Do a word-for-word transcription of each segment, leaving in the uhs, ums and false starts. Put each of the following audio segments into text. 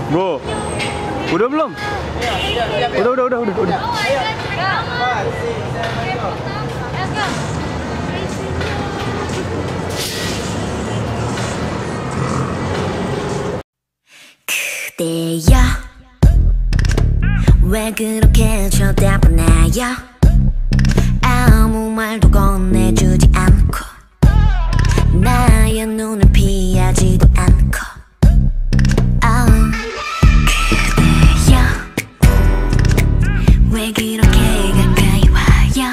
Bro, udah belum? Udah, udah, udah, udah, udah. 그대여 왜 그렇게 쳐다보나요? 아무 말도 건네주지 않고 나의 눈을 피하지도 않고 oh. 그대여 왜 그렇게 가까이 와요?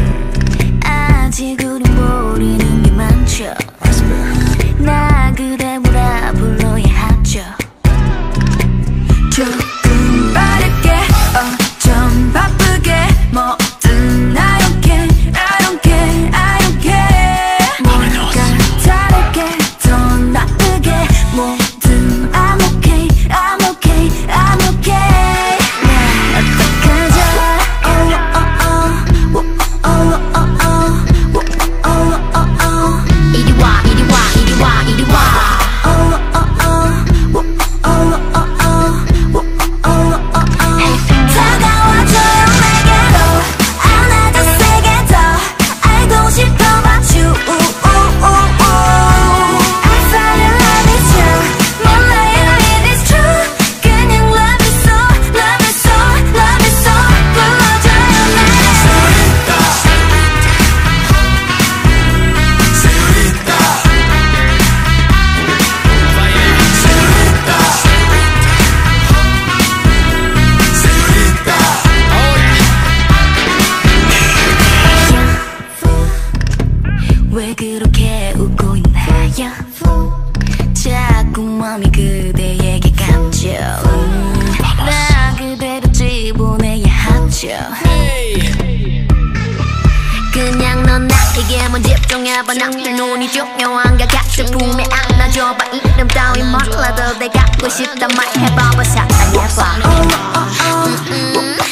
아직 우리 모르는 게 많죠. 나 그대 뭐라 불러야 하죠. 조금 빠르게 어 좀 바쁘게 뭐든 I don't care I don't care I don't care 뭔가 다르게 더 나쁘게 뭐든 I'm okay I'm okay I'm okay 나 어떡하죠 oh oh oh oh oh oh oh oh oh oh 이리 와 이리 와 이리 와 이리 와 oh oh oh oh oh oh 왜 그렇게 웃고 있나요? 자꾸 마음이 그대에게 갔죠. 음, 나 그대로 집어내야 하죠. 그냥 넌 나에게만 집중해봐. 나의 눈이 중요한가 같은 품에 안아줘봐. 이름 따위 몰라도 내가 갖고 싶단 말 해봐봐. 사랑해봐. 음, 음.